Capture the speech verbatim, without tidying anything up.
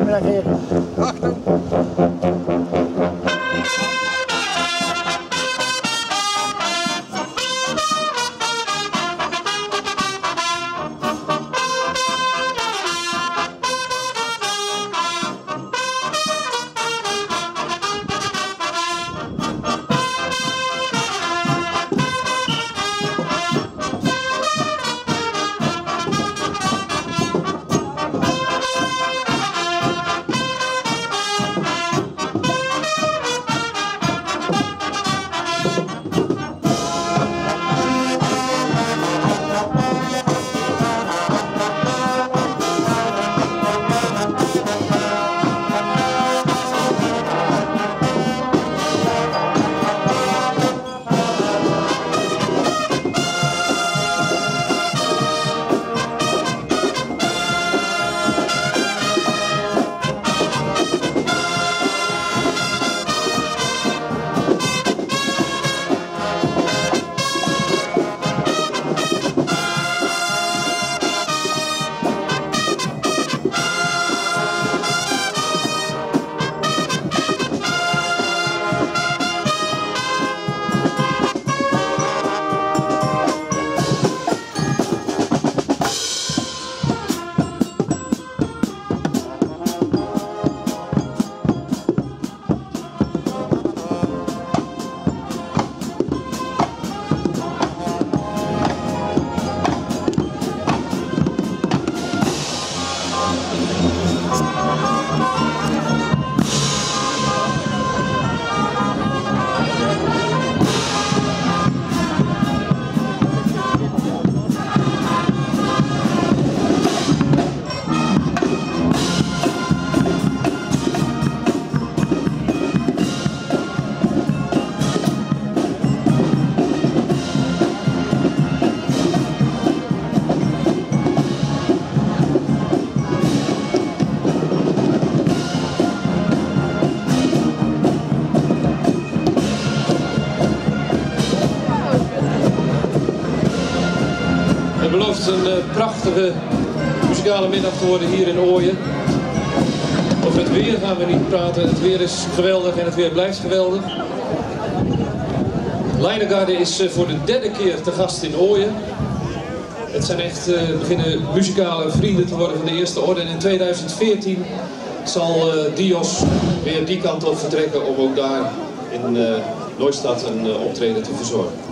Goedemiddag heren. Achter. Het belooft een uh, prachtige muzikale middag te worden hier in Ooyen. Over het weer gaan we niet praten. Het weer is geweldig en het weer blijft geweldig. Leinegarde is uh, voor de derde keer te gast in Ooyen. Het zijn echt uh, beginnen muzikale vrienden te worden van de eerste orde. En in tweeduizend veertien zal uh, Dios weer die kant op vertrekken om ook daar in uh, Neustadt een uh, optreden te verzorgen.